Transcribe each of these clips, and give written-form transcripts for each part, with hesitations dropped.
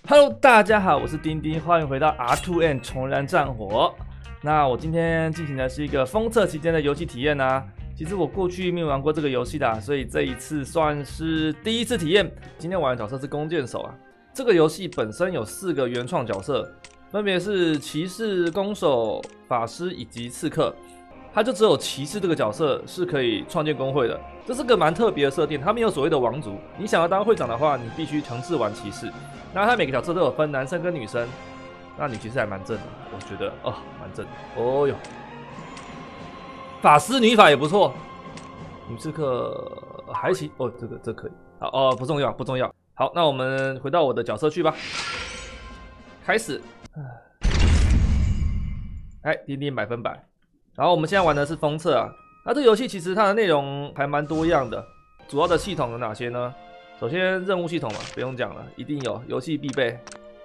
Hello，大家好，我是丁丁，欢迎回到 R2N 重燃战火。那我今天进行的是一个封测期间的游戏体验啊。其实我过去没有玩过这个游戏的，所以这一次算是第一次体验。今天玩的角色是弓箭手啊。这个游戏本身有4个原创角色，分别是骑士、弓手、法师以及刺客。它就只有骑士这个角色是可以创建工会的，这是个蛮特别的设定。它没有所谓的王族，你想要当会长的话，你必须强制玩骑士。那它每个角色都有分男生跟女生，那女骑士还蛮正的，我觉得哦，蛮正的。哦哟，法师女法也不错，女刺客还行哦，这可以。好哦，不重要不重要。好，那我们回到我的角色去吧，开始。哎，丁丁100分百。然后我们现在玩的是封测啊，那这个游戏其实它的内容还蛮多样的，主要的系统有哪些呢？首先任务系统嘛，不用讲了，一定有，游戏必备。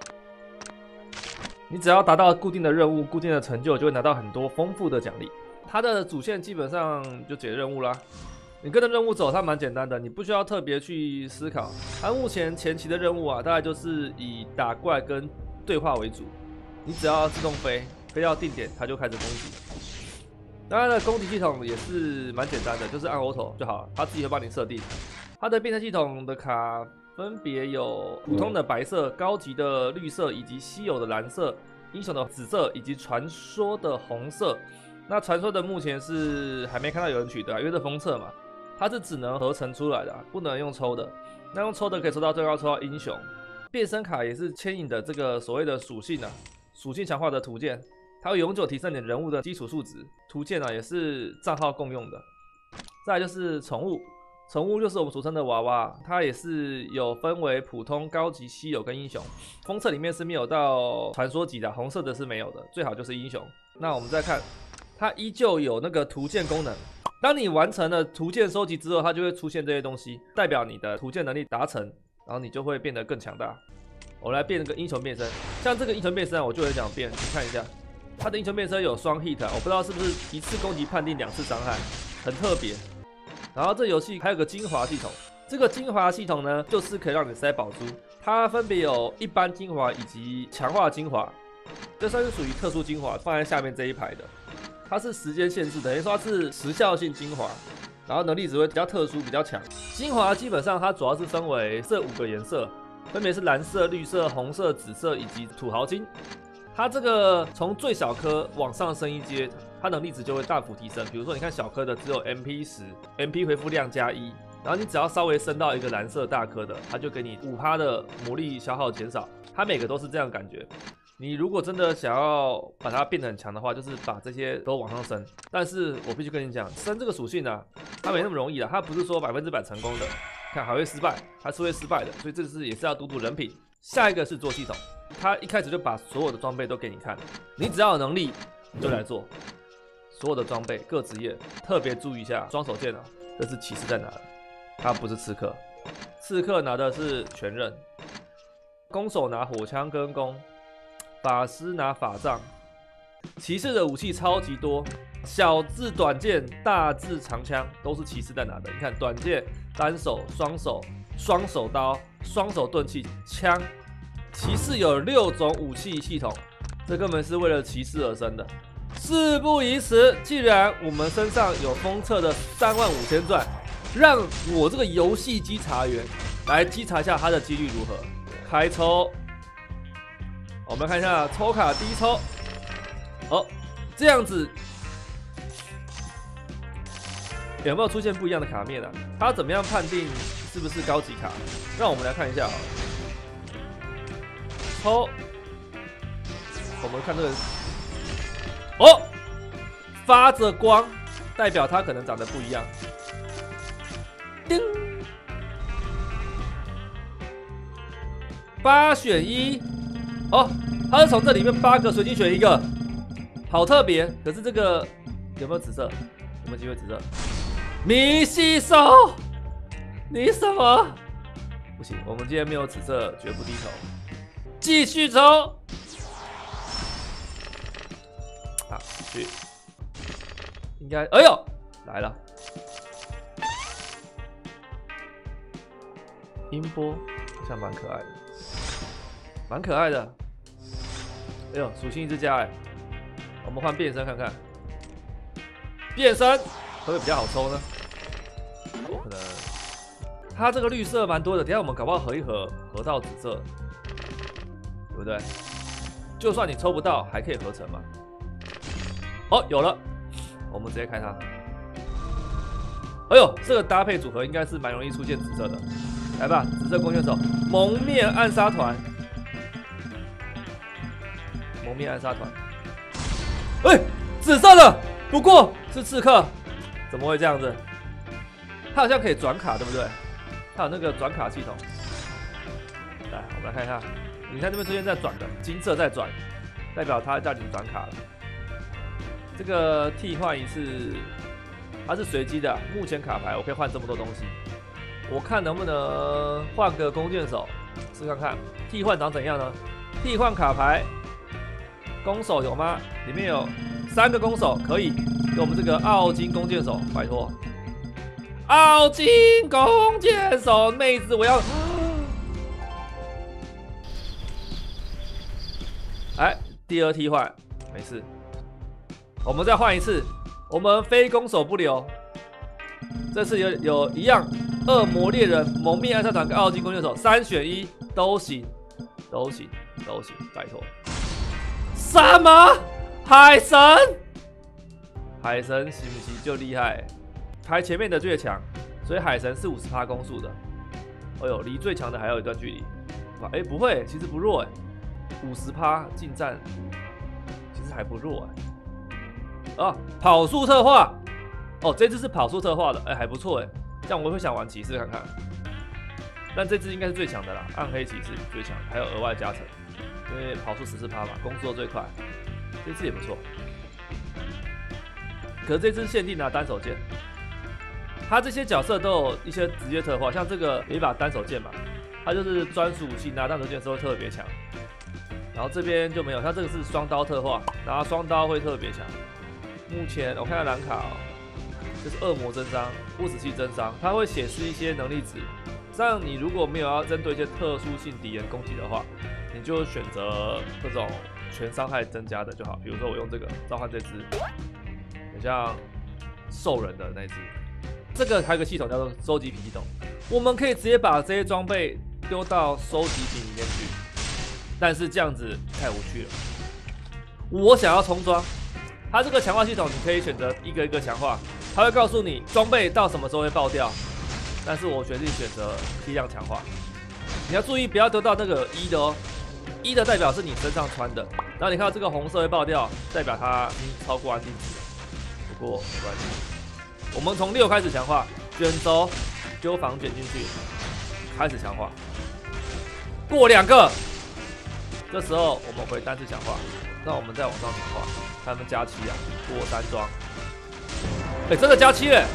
你只要达到固定的任务、固定的成就，就会拿到很多丰富的奖励。它的主线基本上就解任务啦，你跟着任务走，它蛮简单的，你不需要特别去思考。它目前前期的任务啊，大概就是以打怪跟对话为主，你只要自动飞到定点，它就开始攻击。那它的攻击系统也是蛮简单的，就是按 Auto 就好了，它自己会帮你设定。它的变身系统的卡分别有普通的白色、高级的绿色以及稀有的蓝色、英雄的紫色以及传说的红色。那传说的目前是还没看到有人取得，因为是封测嘛，它是只能合成出来的，不能用抽的。那用抽的可以抽到最高抽到英雄。变身卡也是牵引的这个所谓的属性啊，属性强化的图鉴。它会永久提升你人物的基础数值，图鉴也是账号共用的。再来就是宠物，宠物就是我们俗称的娃娃，它也是有分为普通、高级、稀有跟英雄。封测里面是没有到传说级的，红色的是没有的，最好就是英雄。那我们再看，它依旧有那个图鉴功能。当你完成了图鉴收集之后，它就会出现这些东西，代表你的图鉴能力达成，然后你就会变得更强大。我来变个英雄变身，像这个英雄变身我就很想变，你看一下。它的英雄变身有双 hit， 我不知道是不是一次攻击判定2次伤害，很特别。然后这游戏还有个精华系统，这个精华系统呢，就是可以让你塞宝珠，它分别有一般精华以及强化精华，这算是属于特殊精华，放在下面这一排的。它是时间限制，等于说它是时效性精华，然后能力只会比较特殊、比较强。精华基本上它主要是分为这5个颜色，分别是蓝色、绿色、红色、紫色以及土豪金。它这个从最小颗往上升一阶，它能力值就会大幅提升。比如说，你看小颗的只有 MP10，MP 回复量+1，然后你只要稍微升到一个蓝色大颗的，它就给你5%的魔力消耗减少。它每个都是这样感觉。你如果真的想要把它变得很强的话，就是把这些都往上升。但是我必须跟你讲，升这个属性啊，它没那么容易的，它不是说100%成功的，看还会失败，它是会失败的，所以这次也是要赌赌人品。下一个是做系统。他一开始就把所有的装备都给你看，你只要有能力你就来做。所有的装备各职业特别注意一下，双手剑啊，这是骑士在拿的，他不是刺客，刺客拿的是全刃，弓手拿火枪跟弓，法师拿法杖，骑士的武器超级多，小至短剑，大至长枪都是骑士在拿的。你看短剑、单手、双手、双手刀、双手钝器、枪。骑士有6种武器系统，这根本是为了骑士而生的。事不宜迟，既然我们身上有封测的35000钻，让我这个游戏稽查员来稽查一下它的几率如何。开抽，我们看一下抽卡第一抽，哦，这样子有没有出现不一样的卡面啊？它怎么样判定是不是高级卡？让我们来看一下啊。抽，我们看这个，哦，发着光，代表它可能长得不一样。叮，8选1，哦，它是从这里面8个随机选1个，好特别。可是这个有没有紫色？有没有机会紫色？米西手，你什么？不行，我们今天没有紫色，绝不低头。继续抽，好，继续，应该，哎呦，来了，音波好像蛮可爱的。 蛮可爱的。哎呦，属性一直加哎，我们换变身看看，变身会不会比较好抽呢？可能它这个绿色蛮多的，等一下我们搞不好合一合，合到紫色，对不对？就算你抽不到，还可以合成嘛。哦，有了，我们直接开它。哎呦，这个搭配组合应该是蛮容易出现紫色的。来吧，紫色弓箭手，蒙面暗杀团，蒙面暗杀团。哎，紫色的，不过是刺客，怎么会这样子？它好像可以转卡，对不对？它有那个转卡系统。来，我们来看一下，你看这边出现在转的，金色在转，代表它叫你转卡了。这个替换一次，它是随机的，目前卡牌我可以换这么多东西。我看能不能换个弓箭手试看看，替换长怎样呢？替换卡牌，弓手有吗？里面有3个弓手，可以给我们这个奥金弓箭手，拜托。奥金弓箭手，妹子我要。哎，第2替换，没事。我们再换一次，我们非弓手不留。这次有一样。恶魔猎人、蒙面暗杀团跟奥金弓箭手3选1都行，都行，拜托。什么？海神？海神行不行就厉害？排前面的最强，所以海神是50%攻速的。哎呦，离最强的还有一段距离。哎，不会，其实不弱哎，50%近战，其实还不弱哎。啊，跑速特化。哦，这次是跑速特化的，哎，还不错哎。这样我会想玩骑士看看，但这支应该是最强的啦，暗黑骑士最强，还有额外加成，因为跑速14%嘛，攻速最快，这支也不错。可是这支限定拿单手剑，它这些角色都有一些职业特化，像这个有一把单手剑嘛，它就是专属武器，拿单手剑的时候特别强。然后这边就没有，它这个是双刀特化，拿双刀会特别强。目前我看下蓝卡哦。就是恶魔增伤、不死器增伤，它会显示一些能力值。这样你如果没有要针对一些特殊性敌人攻击的话，你就选择这种全伤害增加的就好。比如说我用这个召唤这只，很像兽人的那只。这个还有个系统叫做收集品系统，我们可以直接把这些装备丢到收集品里面去，但是这样子太无趣了。我想要重装，它这个强化系统你可以选择一个一个强化。它会告诉你装备到什么时候会爆掉，但是我决定选择批量强化。你要注意不要丢到那个1的哦，1的代表是你身上穿的，然后你看到这个红色会爆掉，代表它已经超过安定值了。不过没关系，我们从6开始强化，卷轴丢防卷进去，开始强化，过2个，这时候我们回单次强化，那我们再往上强化，看他们加7啊，过3装。哎，真的加7了！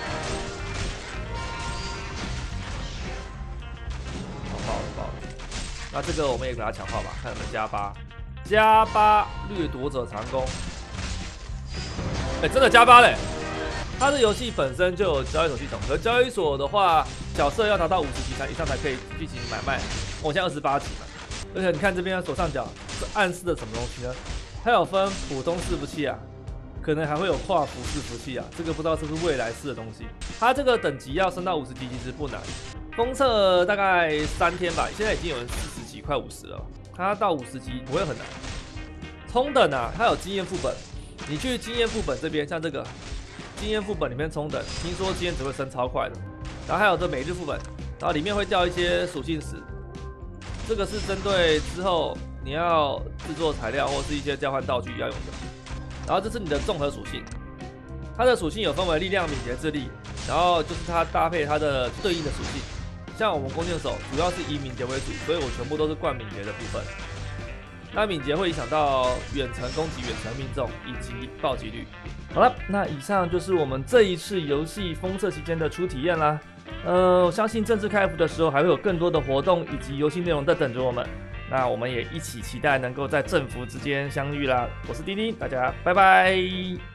好爆了！那这个我们也给它强化吧，看有没有加8掠夺者长弓。哎，真的加8嘞！它的游戏本身就有交易所系统，可交易所的话，角色要拿到50级以上才可以进行买卖。我现在28级嘛，而且你看这边左上角是暗示的什么东西呢？它有分普通伺服器啊。可能还会有跨服伺服器啊，这个不知道是不是未来式的东西。它这个等级要升到50级其实不难，封测大概3天吧，现在已经有人40级快50了，它到50级不会很难。冲等啊，它有经验副本，你去经验副本这边，像这个经验副本里面冲等，听说经验值会升超快的。然后还有这每日副本，然后里面会掉一些属性石，这个是针对之后你要制作材料或是一些交换道具要用的。然后这是你的综合属性，它的属性有分为力量、敏捷、智力，然后就是它搭配它的对应的属性。像我们弓箭手主要是以敏捷为主，所以我全部都是灌敏捷的部分。那敏捷会影响到远程攻击、远程命中以及暴击率。好了，那以上就是我们这一次游戏封测期间的初体验啦。我相信正式开服的时候还会有更多的活动以及游戏内容在等着我们。那我们也一起期待能够在政府之间相遇啦！我是滴滴，大家拜拜。